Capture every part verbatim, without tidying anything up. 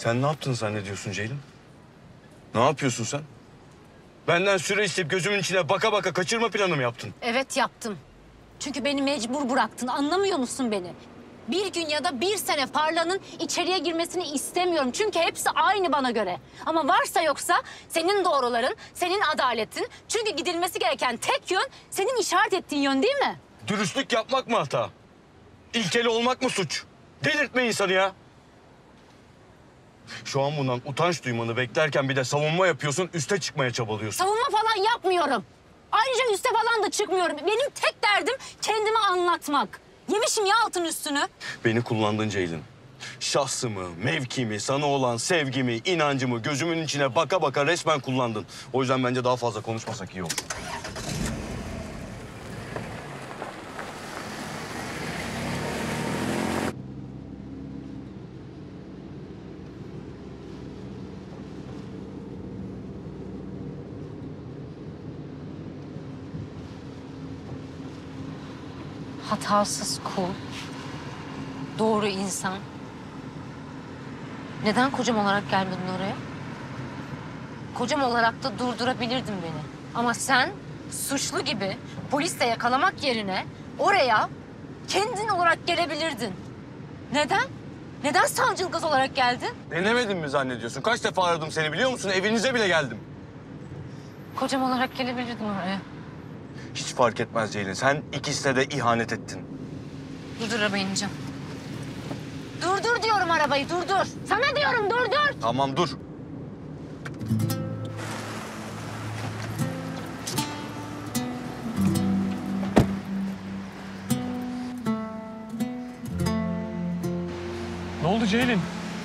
Sen ne yaptın zannediyorsun Ceylin? Ne yapıyorsun sen? Benden süre isteyip gözümün içine baka baka kaçırma planı mı yaptın? Evet yaptım. Çünkü beni mecbur bıraktın. Anlamıyor musun beni? Bir gün ya da bir sene Parla'nın içeriye girmesini istemiyorum. Çünkü hepsi aynı bana göre. Ama varsa yoksa senin doğruların, senin adaletin. Çünkü gidilmesi gereken tek yön senin işaret ettiğin yön değil mi? Dürüstlük yapmak mı hata? İlkeli olmak mı suç? Delirtme insanı ya. Şu an bundan utanç duymanı beklerken bir de savunma yapıyorsun, üste çıkmaya çabalıyorsun. Savunma falan yapmıyorum. Ayrıca üste falan da çıkmıyorum. Benim tek derdim kendimi anlatmak. Yemişim ya altın üstünü. Beni kullandın Ceylin. Şahsımı, mevkimi, sana olan sevgimi, inancımı gözümün içine baka baka resmen kullandın. O yüzden bence daha fazla konuşmasak iyi olur. Hatasız kul, doğru insan. Neden kocam olarak gelmedin oraya? Kocam olarak da durdurabilirdin beni. Ama sen suçlu gibi polisle yakalamak yerine oraya kendin olarak gelebilirdin. Neden? Neden savcılık gaz olarak geldin? Denemedin mi zannediyorsun? Kaç defa aradım seni biliyor musun? Evinize bile geldim. Kocam olarak gelebilirdin oraya. Hiç fark etmez Ceylin. Sen ikisine de ihanet ettin. Durdur arabayı ineceğim. Durdur diyorum arabayı, durdur. Sana diyorum durdur. Tamam dur. Ne oldu Ceylin?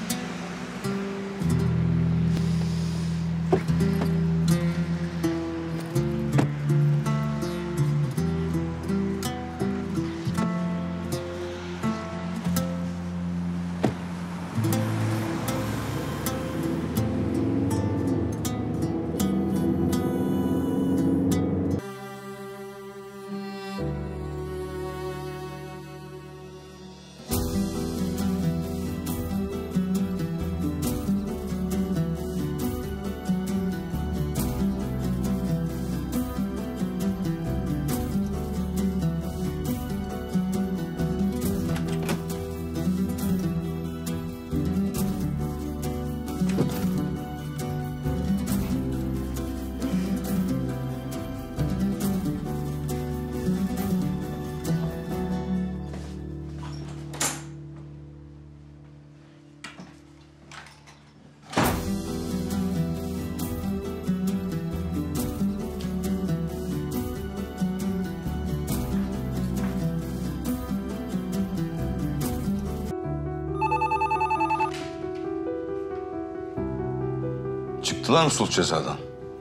Çıktılar mı sulh cezadan?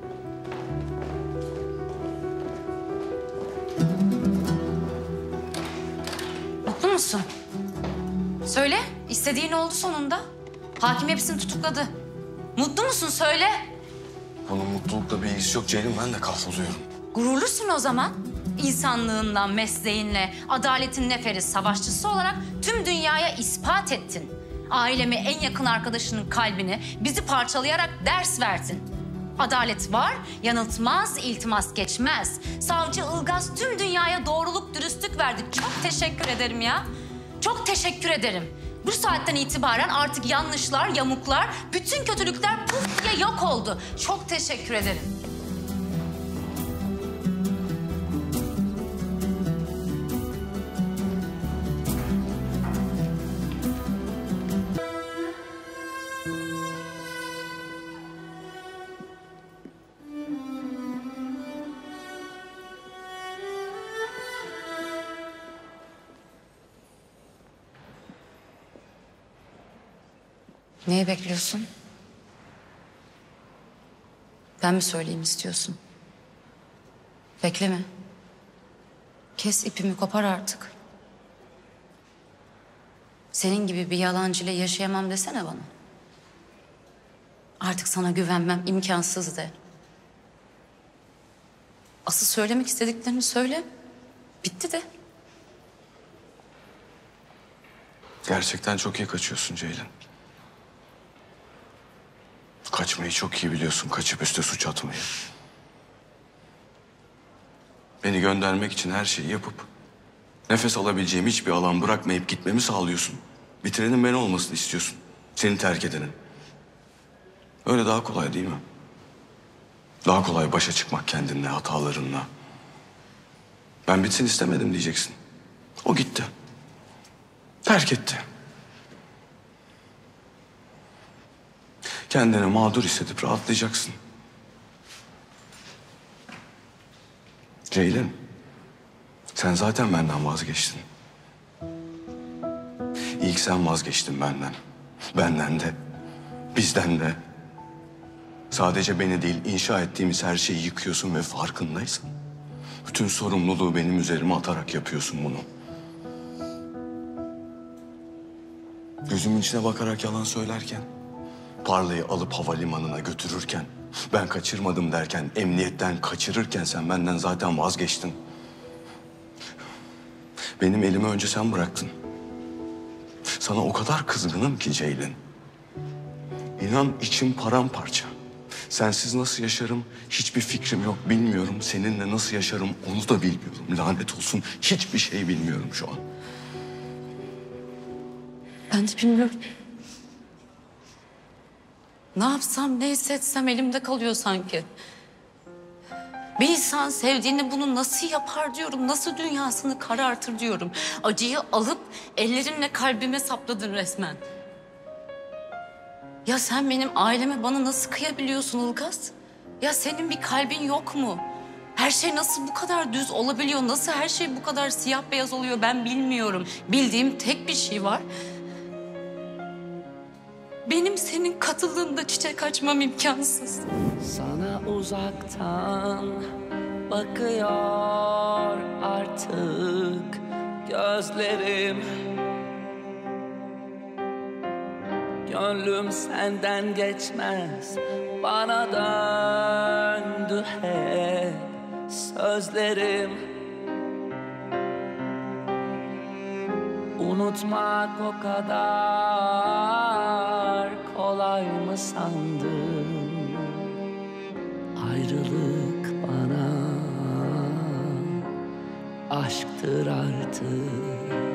Mutlu musun? Söyle, istediğin oldu sonunda. Hakim hepsini tutukladı. Mutlu musun söyle. Bunun mutlulukla bir ilgisi yok Ceylin. Ben de kahroluyorum. Gururlusun o zaman. İnsanlığınla, mesleğinle, adaletin neferi savaşçısı olarak tüm dünyaya ispat ettin. Aileme en yakın arkadaşının kalbini bizi parçalayarak ders verdin. Adalet var, yanıltmaz, iltimas geçmez. Savcı Ilgaz tüm dünyaya doğruluk, dürüstlük verdi. Çok teşekkür ederim ya. Çok teşekkür ederim. Bu saatten itibaren artık yanlışlar, yamuklar, bütün kötülükler puf diye yok oldu. Çok teşekkür ederim. Neyi bekliyorsun? Ben mi söyleyeyim istiyorsun? Bekleme. Kes ipimi, kopar artık. Senin gibi bir yalancıyla yaşayamam desene bana. Artık sana güvenmem imkansız de. Asıl söylemek istediklerini söyle. Bitti de. Gerçekten çok iyi kaçıyorsun Ceylin. kaçmayı çok iyi biliyorsun, kaçıp üste suç atmayı. Beni göndermek için her şeyi yapıp nefes alabileceğim hiçbir alan bırakmayıp gitmemi sağlıyorsun. Bitirenin ben olmasını istiyorsun. Seni terk edenin. Öyle daha kolay değil mi? Daha kolay başa çıkmak kendinle, hatalarınla. Ben bitsin istemedim diyeceksin. O gitti. Terk etti. Kendini mağdur hissedip rahatlayacaksın. Ceylin, sen zaten benden vazgeçtin. İlk sen vazgeçtin benden. Benden de, bizden de. Sadece beni değil, inşa ettiğimiz her şeyi yıkıyorsun ve farkındaysın. Bütün sorumluluğu benim üzerime atarak yapıyorsun bunu. Gözümün içine bakarak yalan söylerken, Parla'yı alıp havalimanına götürürken, ben kaçırmadım derken, emniyetten kaçırırken sen benden zaten vazgeçtin. Benim elimi önce sen bıraktın. Sana o kadar kızgınım ki Ceylin. İnan içim paramparça. Sensiz nasıl yaşarım hiçbir fikrim yok, bilmiyorum. Seninle nasıl yaşarım onu da bilmiyorum. Lanet olsun, hiçbir şey bilmiyorum şu an. Ben de bilmiyorum. Ne yapsam, ne hissetsem elimde kalıyor sanki. Bir insan sevdiğini bunu nasıl yapar diyorum, nasıl dünyasını karartır diyorum. Acıyı alıp ellerinle kalbime sapladın resmen. Ya sen benim aileme, bana nasıl kıyabiliyorsun Ilgaz? Ya senin bir kalbin yok mu? Her şey nasıl bu kadar düz olabiliyor? Nasıl her şey bu kadar siyah beyaz oluyor ben bilmiyorum. Bildiğim tek bir şey var. Benim senin katıldığında çiçek açmam imkansız. Sana uzaktan bakıyor artık gözlerim. Gönlüm senden geçmez, bana döndü hep sözlerim. Unutmak o kadar kolay mı sandın? Ayrılık bana aşktır artık.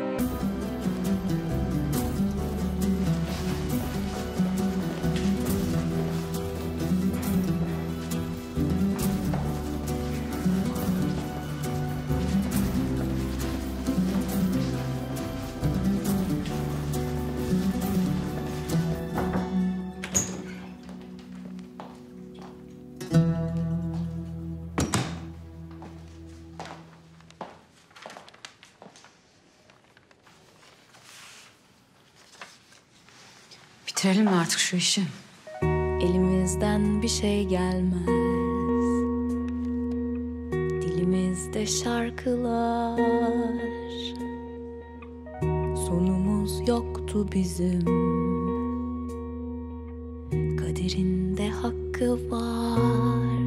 Bitirelim mi artık şu işi? Elimizden bir şey gelmez. Dilimizde şarkılar. Sonumuz yoktu bizim. Kaderinde hakkı var.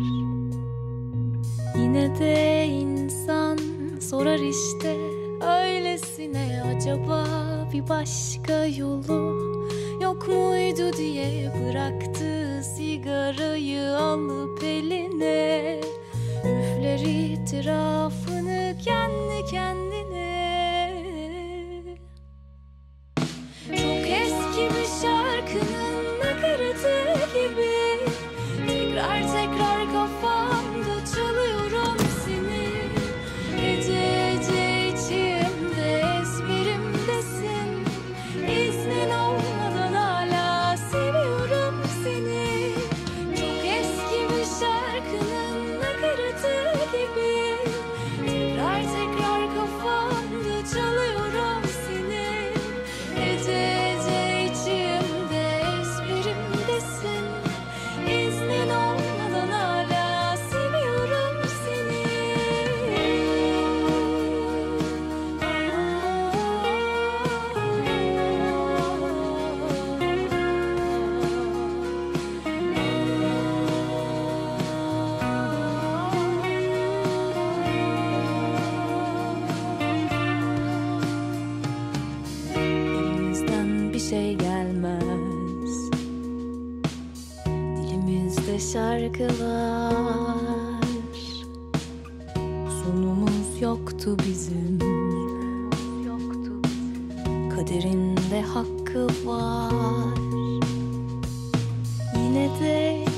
Yine de insan sorar işte öylesine, acaba bir başka yolu yok muydu diye, bıraktı sigarayı alıp eline, üfler itirafını kendi kendine. Çok eski bir şarkının nakaratı gibi, tekrar tekrar kafamda çalıyorum seni. Gece gece içimde ezberimdesin, iznin olmadan hala seviyorum seni. Çok eski bir şarkının nakaratı gibi, tekrar tekrar kafamda çalıyorum seni. Gece gece içimde ezberimdesin, iznin olmadan hala seviyorum seni. Elimizden bir şey gelmez. şarkılar. Sonumuz yoktu bizim, kaderinde hakkı var. Yine de